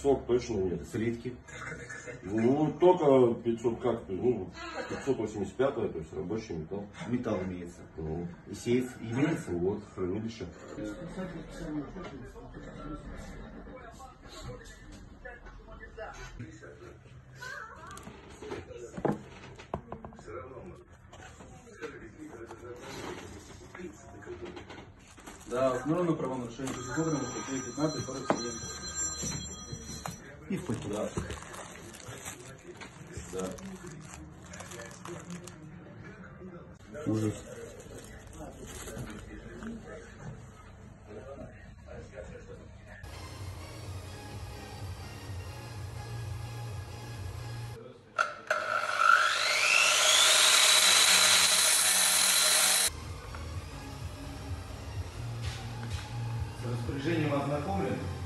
сок точно нет. Слитки. Ну, только 500 как-то, ну, 585, то есть рабочий металл. Металл имеется. Ну, И сейф имеется. вот, хранилище. Да, установлено правонарушение, предусмотрено статьей 15-47. И в путь. Да. Да. Ужас. С распоряжением ознакомлен.